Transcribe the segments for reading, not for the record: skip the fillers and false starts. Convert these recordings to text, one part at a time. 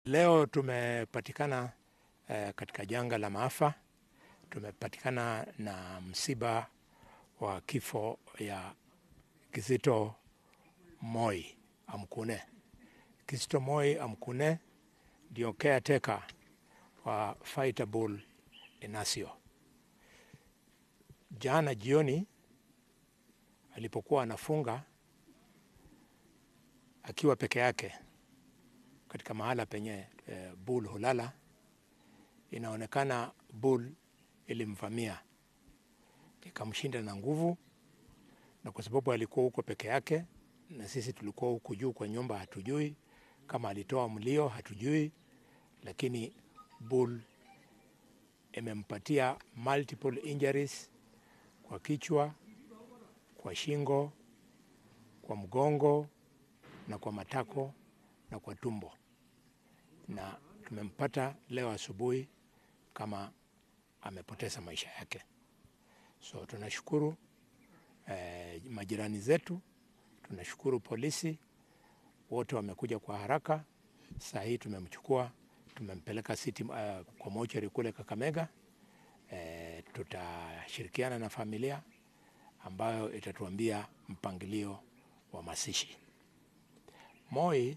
Leo tumepatikana katika janga la maafa. Tumepatikana na msiba wa kifo ya Kizito Moi Amkune. Kizito Moi Amkune ndio caretaker wa Fighter Bull Inasio. Jana jioni alipokuwa anafunga akiwa peke yake katika mahala penye bull hulala, inaonekana bull ilimvamia ikamshinda na nguvu, na kwa sababu alikuwa huko peke yake na sisi tulikuwa huko juu kwa nyumba, hatujui kama alitoa mlio, hatujui, lakini bull imempatia multiple injuries kwa kichwa, kwa shingo, kwa mgongo na kwa matako na kwa tumbo, na tumempata leo asubuhi kama amepoteza maisha yake. So tunashukuru majirani zetu, tunashukuru polisi, wote wamekuja kwa haraka. Saa hii tumemchukua, tumempeleka kwa mochari kule Kakamega. Tutashirikiana na familia ambayo itatuambia mpangilio wa mazishi. Moi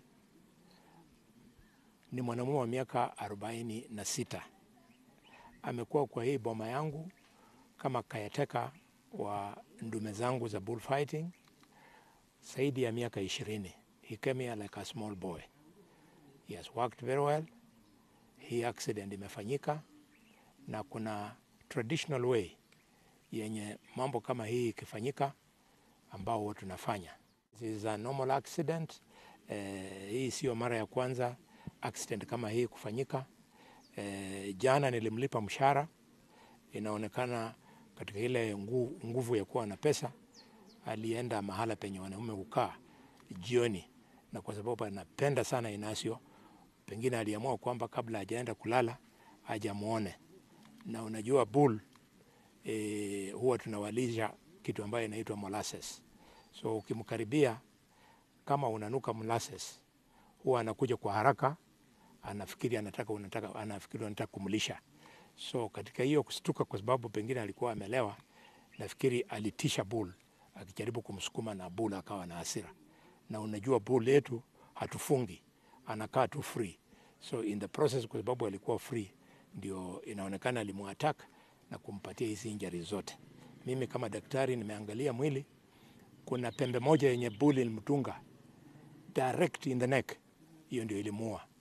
ni mwanamume wa miaka 46. Amekuwa kwa hii boma yangu kama caretaker wa ndume zangu za bullfighting zaidi ya miaka 20. He came here like a small boy. He has worked very well. Hii accident imefanyika na kuna traditional way yenye mambo kama hii ikifanyika ambao tunafanya. This is a normal accident. Hii sio mara ya kwanza accident kama hii kufanyika. Jana nilimlipa mshahara. Inaonekana katika ile nguvu ya kuwa na pesa, alienda mahala penye wanaume hukaa jioni, na kwa sababu anapenda sana Inasio, pengine aliamua kwamba kabla hajaenda kulala aje muone. Na unajua bull huwa tunawalisha kitu ambayo inaitwa molasses. So ukimkaribia kama unanuka molasses, huwa anakuja kwa haraka, anafikiri unataka kumlisha. So katika hiyo kustuka, kwa sababu pengine alikuwa amelewa, nafikiri alitisha bull akijaribu kumsukuma, na bull akawa na hasira. Na unajua bull yetu hatufungi, anakaa tu free. So in the process, kwa sababu alikuwa free, ndio inaonekana alimuattack na kumpatia hizi injuries zote. Mimi kama daktari nimeangalia mwili, kuna pembe moja yenye bull ilimtunga direct in the neck, hiyo ndio ilimuua.